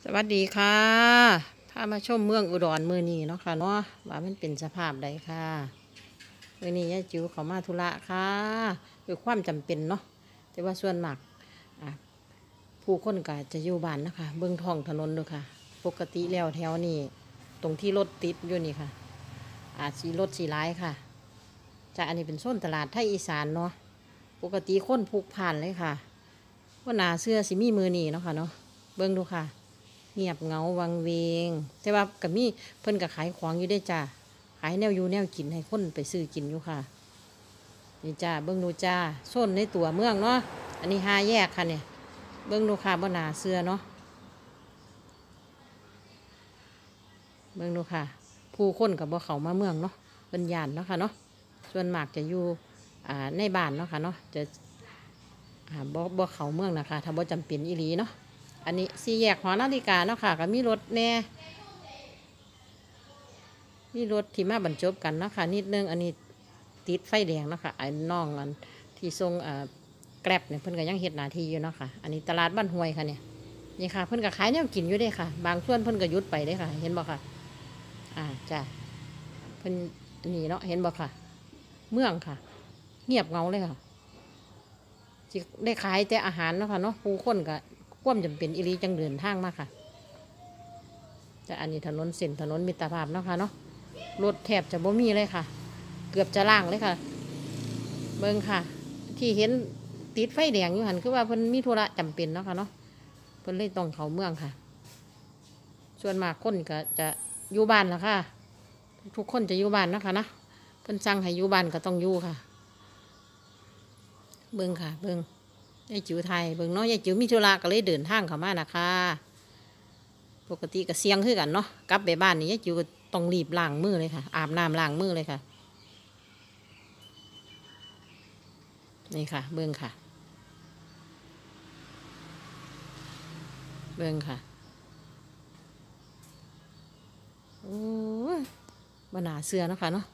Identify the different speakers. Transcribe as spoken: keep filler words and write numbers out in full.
Speaker 1: สวัสดีค่ะพามาชมเมืองอุดรมือนี้เนาะค่ะเนาะว่ามันเป็นสภาพใดค่ะมือนี้ยายจิ๋วเขามาธุระค่ะด้วยความจำเป็นเนาะแต่ว่าส่วนมากอ่ะผู้คนก็จะอยู่บ้านนะคะเบื้องท้องถนนด้วยค่ะปกติแล้วแถวนี้ตรงที่รถติดอยู่นี่ค่ะอาจสีรถสีร้ายค่ะจะอันนี้เป็นโซนตลาดไทยอีสานเนาะปกติคนพลุกผ่านเลยค่ะว่านาเสื้อสิมีมือนี่เนาะค่ะเนาะเบิ่งดูค่ะเงียบเงาวังเวงแต่ว่ากับมีเพิ่นกับขายของอยู่ได้จ้าขายแนวอยู่แนวกินให้คนไปซื้อกินอยู่ค่ะนี่จ้าเบิ่งดูจ้าโซนในตัวเมืองเนาะอันนี้ห้าแยกค่ะเนี่ยเบิ่งดูค่ะว่านาเสื้อเนาะเบิ่งดูค่ะผู้คนกับบ่เขามาเมืองเนาะเป็นย่านเนาะค่ะเนาะส่วนมากจะอยู่อ่าในบ้านเนาะค่ะเนาะจะอ่าบ่บ่เขาเมืองนะคะถ้าบ่จำเป็นอีหลีเนาะอันนี้สี่แยกหอนาฬิกาเนาะค่ะก็มีรถแน่มีรถที่มาบรรจบกันเนาะค่ะนิดนึงอันนี้ติดไฟแดงเนาะค่ะไอ้น้องอันที่ทรงอ่าแกร็บเนี่ยเพิ่นก็ยังเฮ็ดหน้าที่อยู่เนาะค่ะอันนี้ตลาดบ้านห้วยค่ะเนี่ยนี่ค่ะเพิ่นก็ขายแนวกินอยู่เด้ค่ะบางส่วนเพิ่นก็หยุดไปเด้ค่ะเห็นบ่ค่ะอ่าจ้ะเพิ่นนี่เนาะเห็นบ่ค่ะเมืองค่ะเงียบเงาเลยค่ะสิได้ขายแต่อาหารเนาะค่ะเนาะผู้คนก็ความจำเป็นอีหลีจังเดินทางมาค่ะแต่อันนี้ถนนเส้นถนนมิตรภาพเนาะค่ะเนาะรถแทบจะบ่มีเลยค่ะเกือบจะล่างเลยค่ะเบิ่งค่ะที่เห็นติดไฟแดงอยู่หันคือว่าเพิ่นมีธุระจำเป็นเนาะค่ะเนาะเพิ่นเลยต้องเข้าเมืองค่ะส่วนมากคนก็จะอยู่บ้านละค่ะทุกคนจะอยู่บ้านเนาะค่ะนะเพิ่นสั่งให้อยู่บ้านก็ต้องอยู่ค่ะเบิ่งค่ะเบิ่งยายจิ๋วไทยเบิ่งเนาะยายจิ๋วมีธุระก็เลยเดินทางเข้ามานะคะปกติก็เสี่ยงคือกันเนาะกลับไปบ้านนี่ยายจิ๋วก็ต้องรีบล้างมือเลยค่ะอาบน้ำล้างมือเลยค่ะนี่ค่ะเบิ่งค่ะเบิ่งค่ะโอ้ยบ่น่าเชื่อเนาะค่ะเนาะ